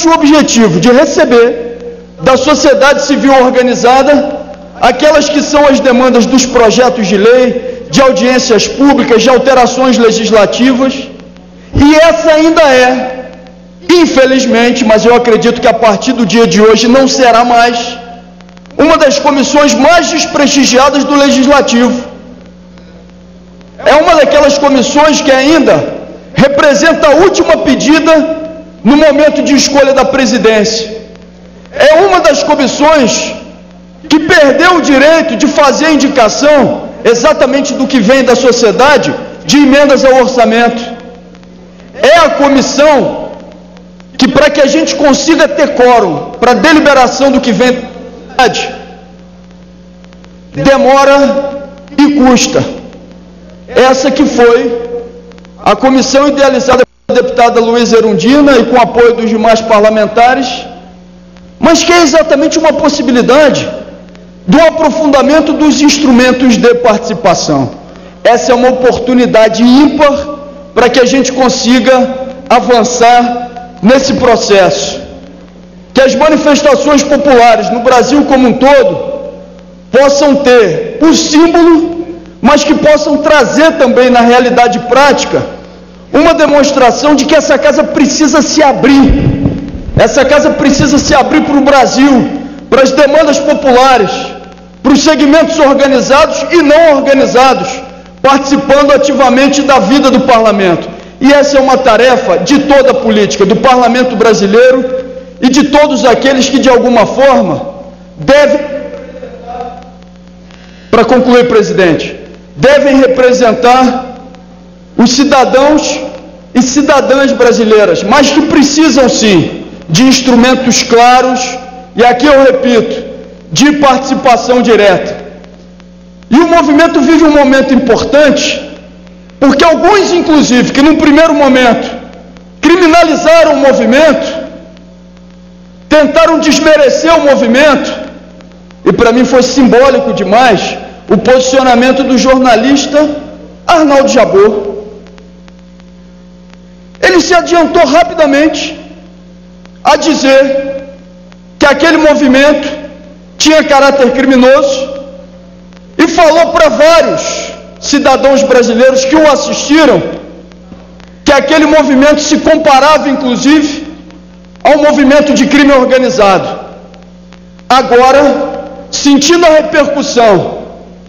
o objetivo de receber da sociedade civil organizada aquelas que são as demandas dos projetos de lei, de audiências públicas, de alterações legislativas, e essa ainda é, infelizmente, mas eu acredito que a partir do dia de hoje não será mais, uma das comissões mais desprestigiadas do Legislativo. É uma daquelas comissões que ainda representa a última pedida no momento de escolha da presidência. É uma das comissões que perdeu o direito de fazer a indicação exatamente do que vem da sociedade de emendas ao orçamento. É a comissão que, para que a gente consiga ter quórum para deliberação do que vem da sociedade, demora e custa. Essa que foi a comissão idealizada pela deputada Luísa Erundina e com apoio dos demais parlamentares, mas que é exatamente uma possibilidade do aprofundamento dos instrumentos de participação. Essa é uma oportunidade ímpar para que a gente consiga avançar nesse processo. Que as manifestações populares no Brasil como um todo possam ter o símbolo, mas que possam trazer também na realidade prática uma demonstração de que essa casa precisa se abrir. Essa casa precisa se abrir para o Brasil, para as demandas populares, para os segmentos organizados e não organizados, participando ativamente da vida do parlamento. E essa é uma tarefa de toda a política, do parlamento brasileiro e de todos aqueles que, de alguma forma, devem, para concluir, presidente, devem representar os cidadãos e cidadãs brasileiras, mas que precisam, sim, de instrumentos claros, e aqui eu repito, de participação direta. E o movimento vive um momento importante, porque alguns, inclusive, que num primeiro momento criminalizaram o movimento, tentaram desmerecer o movimento, e para mim foi simbólico demais o posicionamento do jornalista Arnaldo Jabor. Ele se adiantou rapidamente a dizer que aquele movimento tinha caráter criminoso e falou para vários cidadãos brasileiros que o assistiram que aquele movimento se comparava, inclusive, ao movimento de crime organizado. Agora, sentindo a repercussão,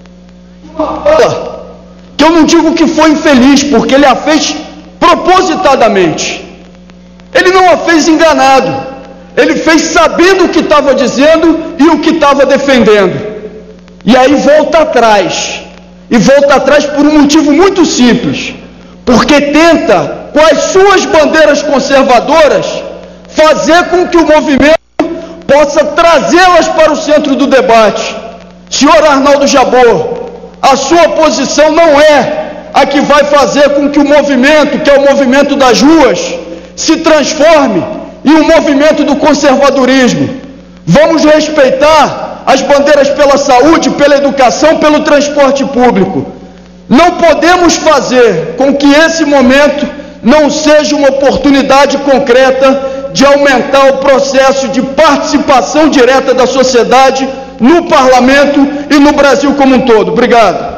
que eu não digo que foi infeliz, porque ele a fez propositadamente. Ele não a fez enganado. Ele fez sabendo o que estava dizendo e o que estava defendendo. E aí volta atrás. E volta atrás por um motivo muito simples. Porque tenta, com as suas bandeiras conservadoras, fazer com que o movimento possa trazê-las para o centro do debate. Senhor Arnaldo Jabor, a sua posição não é a que vai fazer com que o movimento, que é o movimento das ruas, se transforme em um movimento do conservadorismo. Vamos respeitar as bandeiras pela saúde, pela educação, pelo transporte público. Não podemos fazer com que esse momento não seja uma oportunidade concreta de aumentar o processo de participação direta da sociedade no parlamento e no Brasil como um todo. Obrigado.